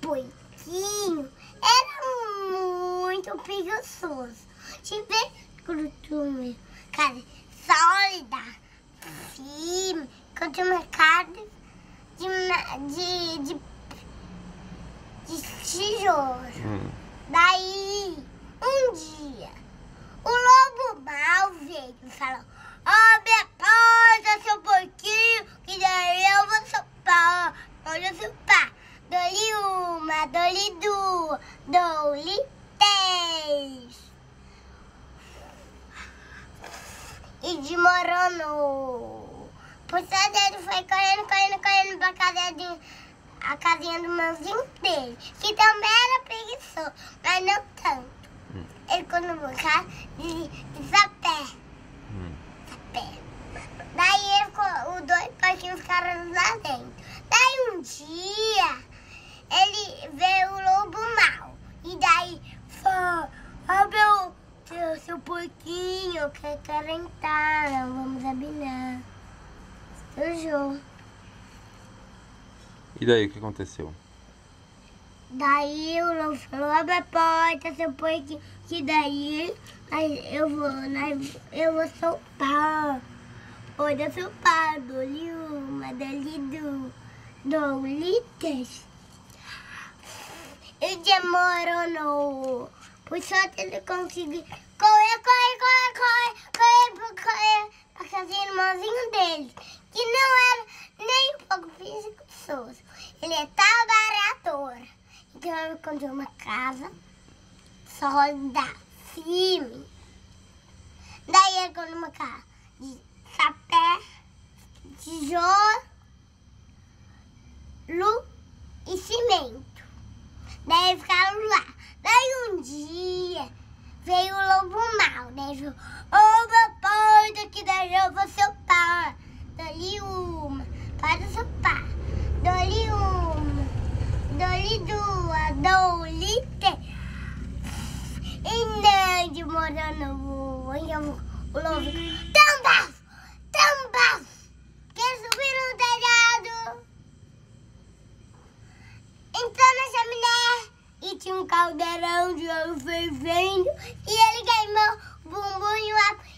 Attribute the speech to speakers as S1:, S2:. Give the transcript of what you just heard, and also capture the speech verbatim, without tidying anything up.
S1: porquinho era muito preguiçoso. Te ver curtume, cara, sólida, firme, contra uma casa de, de, de, de tijolo. Hum. Daí, um dia, o lobo mau veio e falou: abre a porta, seu porquinho, que daí eu vou sopar. Pode sopar. Dou-lhe uma, dou-lhe duas, dou-lhe três. E desmoronou. Por isso ele foi correndo, correndo, correndo pra casa de, a casinha do mãozinho dele, que também era preguiçoso, mas não tanto. Hum. Ele quando buscar de, de sapé. Hum. Sapé. Daí ele ficou, os dois porquinhos ficaram lá dentro. Daí um dia, ele veio o lobo mau. E daí, falou: ó, meu, seu, seu porquinho, que eu quero entrar, não vamos abinar. Sujou.
S2: E daí, o que aconteceu?
S1: Daí o lobo falou: abre a porta, seu porquinho, que daí eu vou, eu vou soltar. Pode soltar, dou-lhe uma, dou-lhe duas, dou-lhe três. Ele demorou, por sorte ele conseguiu correr, correr, correr, correr, correr, correr pra casinha do irmãozinho dele, que não era nem um pouco preguiçoso. Ele é trabalhador. Então ele encontrou uma casa sólida, firme. Daí ele encontrou uma casa de sapé, tijolo e cimento. Daí ficaram lá. Daí um dia veio o lobo mau. Daí falou: abre a porta que daí eu vou soltar. Dou-lhe uma, pode soltar. Dou-lhe uma, dou-lhe duas, dou-lhe três. E não demorou. O lobo ficou tão bafo, tão bafo, que subir no telhado. Entrou na chaminé e tinha um caldeirão de ouro fervendo e ele queimou o bumbum e o